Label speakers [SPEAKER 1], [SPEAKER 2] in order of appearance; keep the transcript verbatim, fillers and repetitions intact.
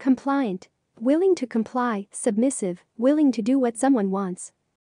[SPEAKER 1] Compliant. Willing to comply, submissive, willing to do what someone wants.